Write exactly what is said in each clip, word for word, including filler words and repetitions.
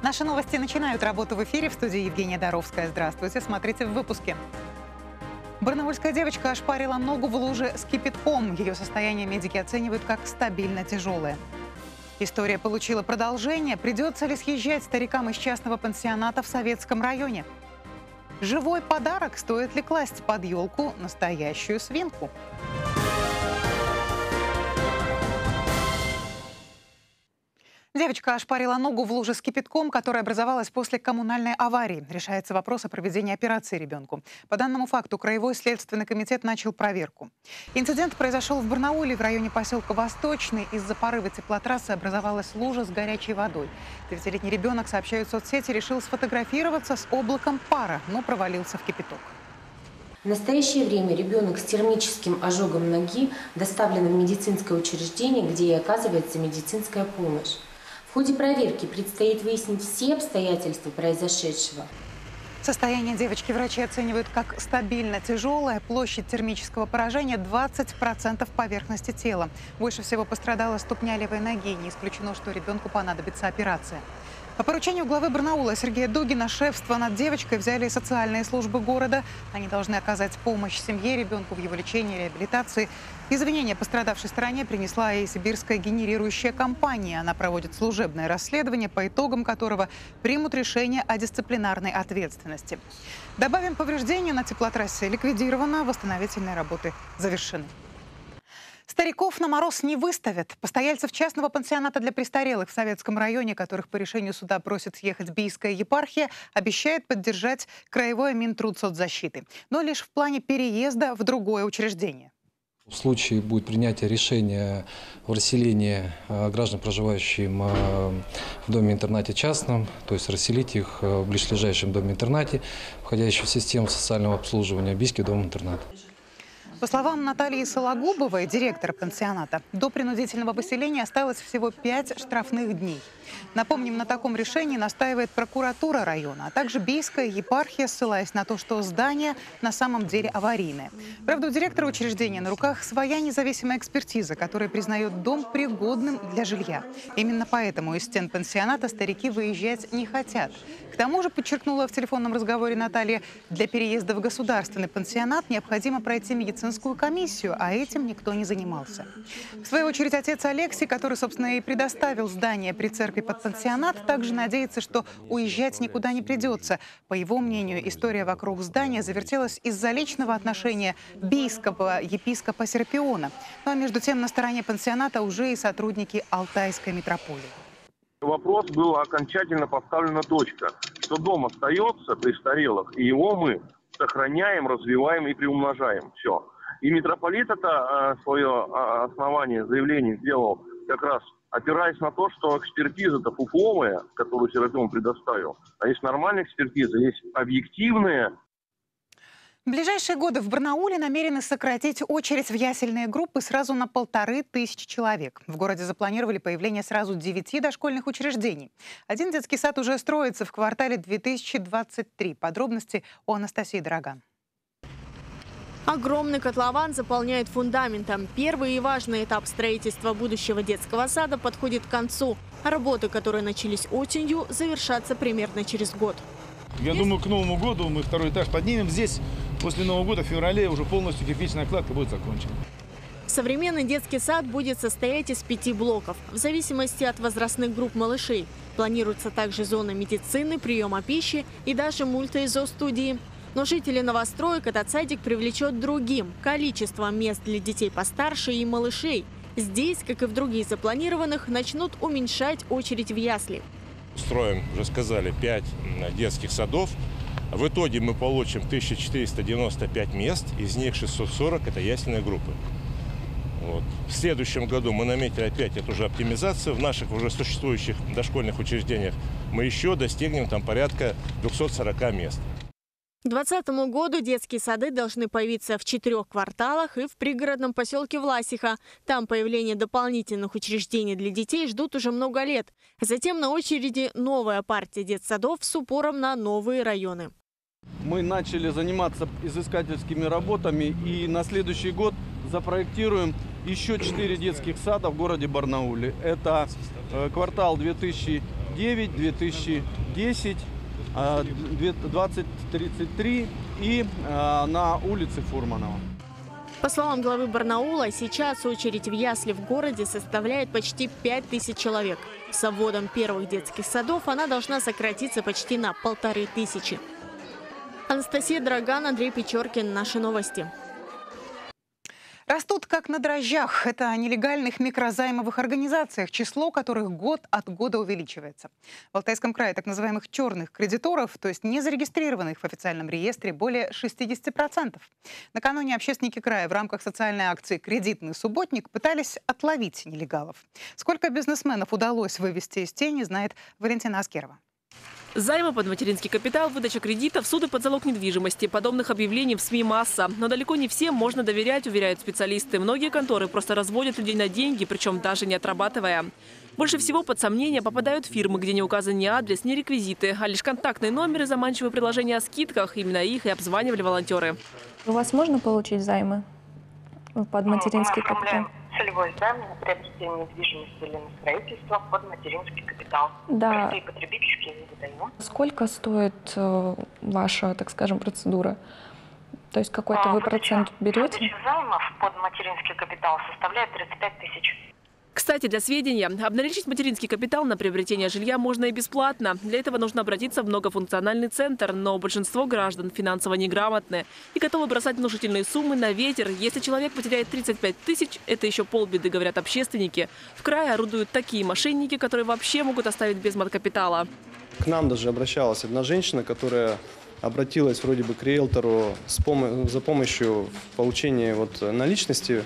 Наши новости начинают работу в эфире. В студии Евгения Доровская. Здравствуйте. Смотрите в выпуске. Барнаульская девочка ошпарила ногу в луже с кипятком. Ее состояние медики оценивают как стабильно тяжелое. История получила продолжение. Придется ли съезжать старикам из частного пансионата в Советском районе? Живой подарок. Стоит ли класть под елку настоящую свинку? Девочка ошпарила ногу в луже с кипятком, которая образовалась после коммунальной аварии. Решается вопрос о проведении операции ребенку. По данному факту Краевой следственный комитет начал проверку. Инцидент произошел в Барнауле, в районе поселка Восточный. Из-за порыва теплотрассы образовалась лужа с горячей водой. Девятилетний ребенок, сообщают соцсети, решил сфотографироваться с облаком пара, но провалился в кипяток. В настоящее время ребенок с термическим ожогом ноги доставлен в медицинское учреждение, где и оказывается медицинская помощь. В ходе проверки предстоит выяснить все обстоятельства произошедшего. Состояние девочки врачи оценивают как стабильно тяжелое. Площадь термического поражения двадцать процентов поверхности тела. Больше всего пострадала ступня левой ноги. Не исключено, что ребенку понадобится операция. По поручению главы Барнаула Сергея Дугина шефство над девочкой взяли социальные службы города. Они должны оказать помощь семье, ребенку в его лечении и реабилитации. Извинения пострадавшей стороне принесла и сибирская генерирующая компания. Она проводит служебное расследование, по итогам которого примут решение о дисциплинарной ответственности. Добавим, повреждения на теплотрассе ликвидировано, восстановительные работы завершены. Стариков на мороз не выставят. Постояльцев частного пансионата для престарелых в Советском районе, которых по решению суда просит съехать Бийская епархия, обещает поддержать Краевое Минтрудсоцзащиты. Но лишь в плане переезда в другое учреждение. В случае будет принятие решения о расселении граждан, проживающих в доме-интернате частном, то есть расселить их в ближайшем доме-интернате, входящем в систему социального обслуживания Бийский дом-интернат. По словам Натальи Сологубовой, директора пансионата, до принудительного поселения осталось всего пять штрафных дней. Напомним, на таком решении настаивает прокуратура района, а также Бийская епархия, ссылаясь на то, что здание на самом деле аварийное. Правда, у директора учреждения на руках своя независимая экспертиза, которая признает дом пригодным для жилья. Именно поэтому из стен пансионата старики выезжать не хотят. К тому же, подчеркнула в телефонном разговоре Наталья, для переезда в государственный пансионат необходимо пройти медицинскую комиссию, а этим никто не занимался. В свою очередь, отец Алексей, который, собственно, и предоставил здание при церкви под пансионат, также надеется, что уезжать никуда не придется. По его мнению, история вокруг здания завертелась из-за личного отношения бийского епископа Серапиона. Ну а между тем на стороне пансионата уже и сотрудники Алтайской митрополии. Вопрос был окончательно поставлена точка, что дом остается престарелых, и его мы сохраняем, развиваем и приумножаем. Все. И митрополит это свое основание, заявление сделал как раз опираясь на то, что экспертиза-то фуфловая, которую Серапион предоставил, а есть нормальная экспертиза, есть объективная. В ближайшие годы в Барнауле намерены сократить очередь в ясельные группы сразу на полторы тысячи человек. В городе запланировали появление сразу девяти дошкольных учреждений. Один детский сад уже строится в квартале две тысячи двадцать три. Подробности у Анастасии Дороган. Огромный котлован заполняет фундаментом. Первый и важный этап строительства будущего детского сада подходит к концу. А работы, которые начались осенью, завершатся примерно через год. Я думаю, к Новому году мы второй этаж поднимем. Здесь после Нового года в феврале уже полностью кирпичная кладка будет закончена. Современный детский сад будет состоять из пяти блоков, в зависимости от возрастных групп малышей. Планируется также зона медицины, приема пищи и даже мульти-изо-студии. Но жители новостроек этот садик привлечет другим – количеством мест для детей постарше и малышей. Здесь, как и в других запланированных, начнут уменьшать очередь в ясли. Строим, уже сказали, пять детских садов. В итоге мы получим тысячу четыреста девяносто пять мест, из них шестьсот сорок – это ясельные группы. Вот. В следующем году мы наметили опять эту же оптимизацию. В наших уже существующих дошкольных учреждениях мы еще достигнем там порядка двухсот сорока мест. К две тысячи двадцатому году детские сады должны появиться в четырех кварталах и в пригородном поселке Власиха. Там появление дополнительных учреждений для детей ждут уже много лет. Затем на очереди новая партия детсадов с упором на новые районы. Мы начали заниматься изыскательскими работами и на следующий год запроектируем еще четыре детских сада в городе Барнауле. Это квартал две тысячи девять, две тысячи десять, двадцать тридцать три и на улице Фурманова. По словам главы Барнаула, сейчас очередь в ясли в городе составляет почти пять тысяч человек. С вводом первых детских садов она должна сократиться почти на полторы тысячи. Анастасия Драган, Андрей Печоркин. Наши новости. Растут как на дрожжах. Это о нелегальных микрозаймовых организациях, число которых год от года увеличивается. В Алтайском крае так называемых черных кредиторов, то есть не зарегистрированных в официальном реестре, более шестидесяти процентов. Накануне общественники края в рамках социальной акции «Кредитный субботник» пытались отловить нелегалов. Сколько бизнесменов удалось вывести из тени, знает Валентина Аскерова. Займы под материнский капитал, выдача кредитов, суды под залог недвижимости. Подобных объявлений в СМИ масса. Но далеко не всем можно доверять, уверяют специалисты. Многие конторы просто разводят людей на деньги, причем даже не отрабатывая. Больше всего под сомнение попадают фирмы, где не указан ни адрес, ни реквизиты, а лишь контактные номеры, заманчивые предложения о скидках. Именно их и обзванивали волонтеры. У вас можно получить займы под материнский капитал? Целевой займ на приобретение недвижимости или на строительство под материнский капитал. Да. Простые потребительские не выдаем. Сколько стоит э, ваша, так скажем, процедура? То есть какой-то а, вы процент берете? Выдача займов под материнский капитал составляет тридцать пять тысяч. Кстати, для сведения, обналичить материнский капитал на приобретение жилья можно и бесплатно. Для этого нужно обратиться в многофункциональный центр, но большинство граждан финансово неграмотны и готовы бросать внушительные суммы на ветер. Если человек потеряет тридцать пять тысяч, это еще полбеды, говорят общественники. В крае орудуют такие мошенники, которые вообще могут оставить без маткапитала. К нам даже обращалась одна женщина, которая обратилась вроде бы к риэлтору с пом- за помощью в получении вот наличности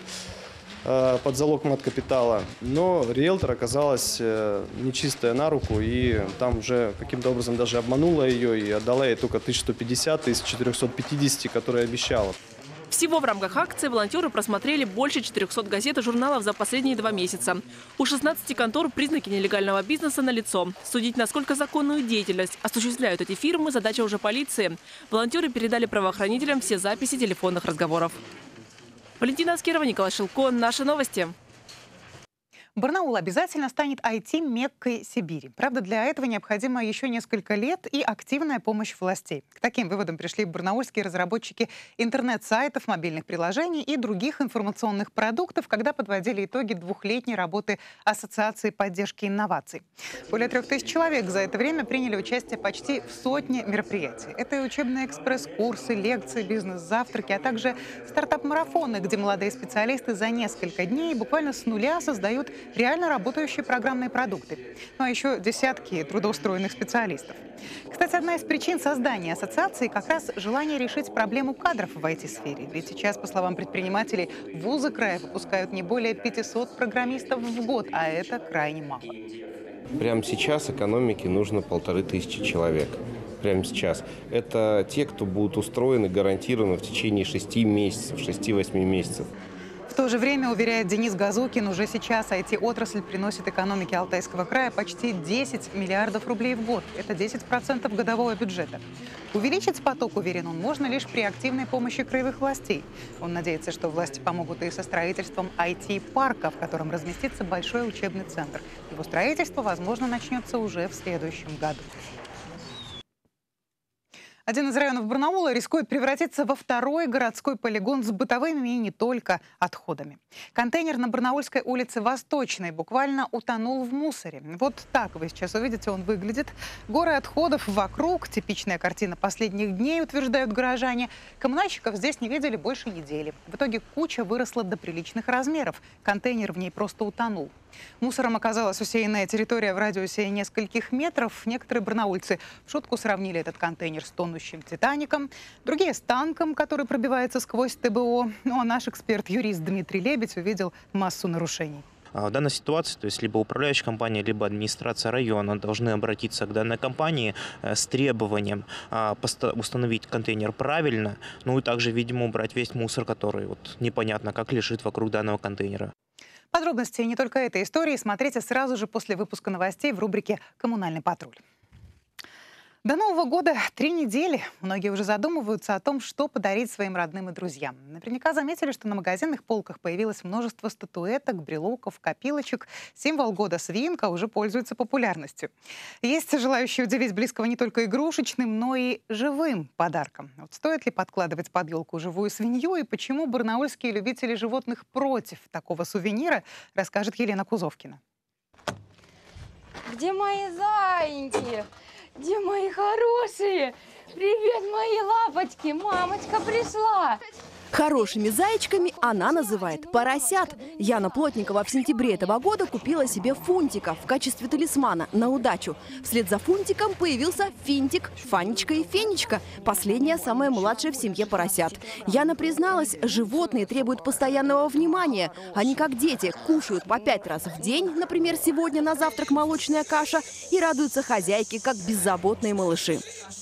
под залог маткапитала, но риэлтор оказалась нечистая на руку и там уже каким-то образом даже обманула ее и отдала ей только тысячу сто пятьдесят из четырёхсот пятидесяти, которые обещала. Всего в рамках акции волонтеры просмотрели больше четырёхсот газет и журналов за последние два месяца. У шестнадцати контор признаки нелегального бизнеса налицо. Судить, насколько законную деятельность осуществляют эти фирмы, задача уже полиции. Волонтеры передали правоохранителям все записи телефонных разговоров. Валентина Аскерова, Николай Шилко. Наши новости. Барнаул обязательно станет ай ти-меккой Сибири. Правда, для этого необходимо еще несколько лет и активная помощь властей. К таким выводам пришли барнаульские разработчики интернет-сайтов, мобильных приложений и других информационных продуктов, когда подводили итоги двухлетней работы Ассоциации поддержки инноваций. Более трех тысяч человек за это время приняли участие почти в сотне мероприятий. Это и учебные экспресс-курсы, лекции, бизнес-завтраки, а также стартап-марафоны, где молодые специалисты за несколько дней буквально с нуля создают реально работающие программные продукты. Ну а еще десятки трудоустроенных специалистов. Кстати, одна из причин создания ассоциации как раз желание решить проблему кадров в ай ти-сфере. Ведь сейчас, по словам предпринимателей, вузы края выпускают не более пятисот программистов в год, а это крайне мало. Прямо сейчас экономике нужно полторы тысячи человек. Прямо сейчас. Это те, кто будут устроены гарантированно в течение шести месяцев, шести-восьми месяцев. В то же время, уверяет Денис Газукин, уже сейчас ай ти-отрасль приносит экономике Алтайского края почти десять миллиардов рублей в год. Это десять процентов годового бюджета. Увеличить поток, уверен он, можно лишь при активной помощи краевых властей. Он надеется, что власти помогут и со строительством ай ти-парка, в котором разместится большой учебный центр. Его строительство, возможно, начнется уже в следующем году. Один из районов Барнаула рискует превратиться во второй городской полигон с бытовыми и не только отходами. Контейнер на Барнаульской улице Восточной буквально утонул в мусоре. Вот так вы сейчас увидите, он выглядит. Горы отходов вокруг. Типичная картина последних дней, утверждают горожане. Коммунальщиков здесь не видели больше недели. В итоге куча выросла до приличных размеров. Контейнер в ней просто утонул. Мусором оказалась усеянная территория в радиусе нескольких метров. Некоторые барнаульцы в шутку сравнили этот контейнер с тонущим «Титаником», другие с танком, который пробивается сквозь тэ бэ о. Ну а наш эксперт-юрист Дмитрий Лебедь увидел массу нарушений. В данной ситуации, то есть либо управляющая компания, либо администрация района должны обратиться к данной компании с требованием установить контейнер правильно, ну и также, видимо, убрать весь мусор, который вот непонятно как лежит вокруг данного контейнера. Подробности не только этой истории смотрите сразу же после выпуска новостей в рубрике «Коммунальный патруль». До Нового года три недели. Многие уже задумываются о том, что подарить своим родным и друзьям. Наверняка заметили, что на магазинных полках появилось множество статуэток, брелоков, копилочек. Символ года свинка уже пользуется популярностью. Есть желающие удивить близкого не только игрушечным, но и живым подарком. Вот стоит ли подкладывать под елку живую свинью и почему барнаульские любители животных против такого сувенира, расскажет Елена Кузовкина. Где мои зайеньки? Где мои хорошие? Привет, мои лапочки! Мамочка пришла! Хорошими зайчиками она называет поросят. Яна Плотникова в сентябре этого года купила себе фунтика в качестве талисмана на удачу. Вслед за фунтиком появился финтик, Фанечка и Фенечка. Последняя самая младшая в семье поросят. Яна призналась, животные требуют постоянного внимания. Они, как дети, кушают по пять раз в день, например, сегодня на завтрак молочная каша, и радуются хозяйке, как беззаботные малыши.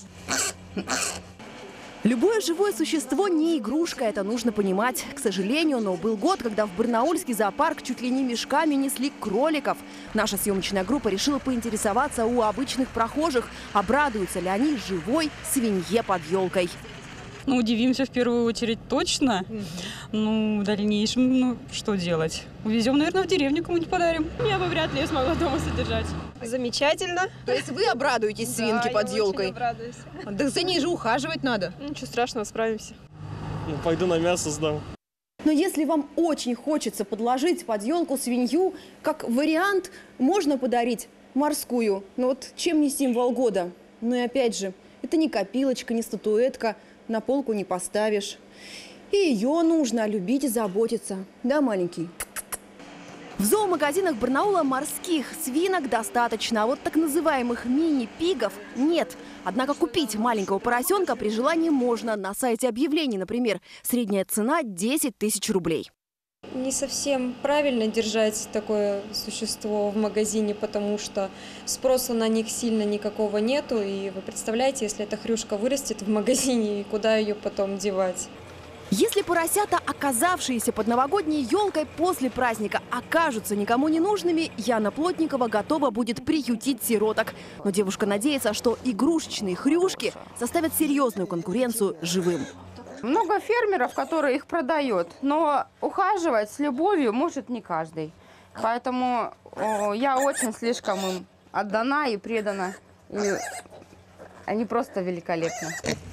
Любое живое существо не игрушка, это нужно понимать. К сожалению, но был год, когда в барнаульский зоопарк чуть ли не мешками несли кроликов. Наша съемочная группа решила поинтересоваться у обычных прохожих, обрадуются ли они живой свинье под елкой. Ну, удивимся в первую очередь точно. Mm-hmm. Ну, в дальнейшем, ну, что делать? Увезем, наверное, в деревню кому-нибудь подарим. Я бы вряд ли ее смогла дома содержать. Замечательно. То есть вы обрадуетесь свинке да, под елкой? Да, я очень обрадуюсь. Да за ней же ухаживать надо. Ничего страшного, справимся. Ну, пойду на мясо сдам. Но если вам очень хочется подложить под елку свинью, как вариант, можно подарить морскую. Ну вот чем не символ года? Ну и опять же, это не копилочка, не статуэтка. На полку не поставишь. И ее нужно любить и заботиться. Да, маленький? В зоомагазинах Барнаула морских свинок достаточно, а вот так называемых мини-пигов нет. Однако купить маленького поросенка при желании можно. На сайте объявлений, например, средняя цена десять тысяч рублей. Не совсем правильно держать такое существо в магазине, потому что спроса на них сильно никакого нету. И вы представляете, если эта хрюшка вырастет в магазине, и куда ее потом девать? Если поросята, оказавшиеся под новогодней елкой после праздника, окажутся никому не нужными, Яна Плотникова готова будет приютить сироток. Но девушка надеется, что игрушечные хрюшки составят серьезную конкуренцию живым. Много фермеров, которые их продают, но ухаживать с любовью может не каждый. Поэтому о, я очень слишком им отдана и предана. И они просто великолепны.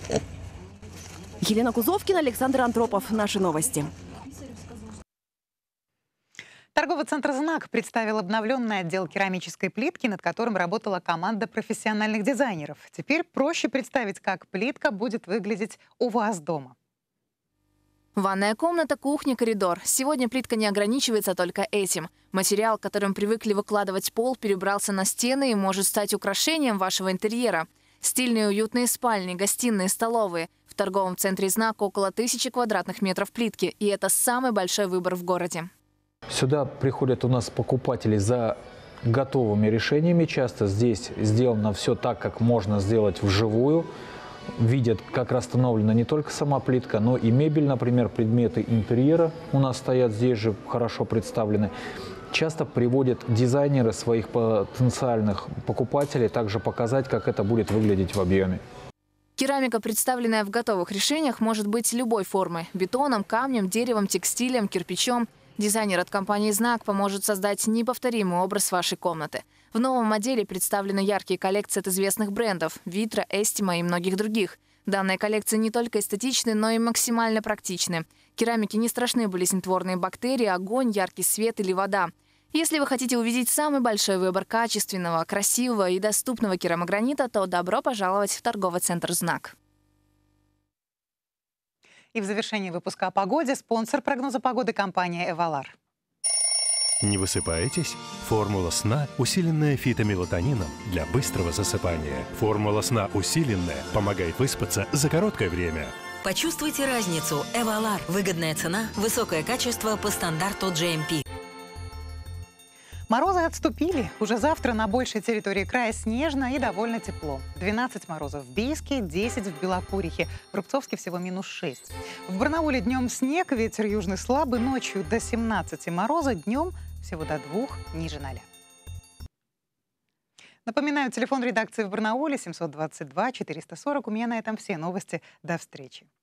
Елена Кузовкина, Александр Антропов. Наши новости. Торговый центр «Знак» представил обновленный отдел керамической плитки, над которым работала команда профессиональных дизайнеров. Теперь проще представить, как плитка будет выглядеть у вас дома. Ванная комната, кухня, коридор. Сегодня плитка не ограничивается только этим. Материал, которым привыкли выкладывать пол, перебрался на стены и может стать украшением вашего интерьера. Стильные уютные спальни, гостиные, столовые. В торговом центре «Знак» около тысячи квадратных метров плитки. И это самый большой выбор в городе. Сюда приходят у нас покупатели за готовыми решениями. Часто здесь сделано все так, как можно сделать вживую. Видят, как расстановлена не только сама плитка, но и мебель, например, предметы интерьера у нас стоят здесь же, хорошо представлены. Часто приводят дизайнеры своих потенциальных покупателей также показать, как это будет выглядеть в объеме. Керамика, представленная в готовых решениях, может быть любой формы – бетоном, камнем, деревом, текстилем, кирпичом. Дизайнер от компании «Знак» поможет создать неповторимый образ вашей комнаты. В новом отделе представлены яркие коллекции от известных брендов – Витра, Эстима и многих других. Данные коллекции не только эстетичны, но и максимально практичны. Керамике не страшны болезнетворные бактерии, огонь, яркий свет или вода. Если вы хотите увидеть самый большой выбор качественного, красивого и доступного керамогранита, то добро пожаловать в торговый центр «Знак». И в завершении выпуска о погоде спонсор прогноза погоды – компания «Эвалар». Не высыпаетесь? Формула сна, усиленная фитомелатонином для быстрого засыпания. Формула сна усиленная помогает выспаться за короткое время. Почувствуйте разницу. «Эвалар». Выгодная цена, высокое качество по стандарту джи эм пи. Морозы отступили. Уже завтра на большей территории края снежно и довольно тепло. двенадцать морозов в Бийске, десять в Белокурихе. В Рубцовске всего минус шесть. В Барнауле днем снег, ветер южный слабый, ночью до семнадцати мороза, днем всего до двух, ниже ноля. Напоминаю, телефон редакции в Барнауле семьсот двадцать два четыреста сорок. У меня на этом все новости. До встречи.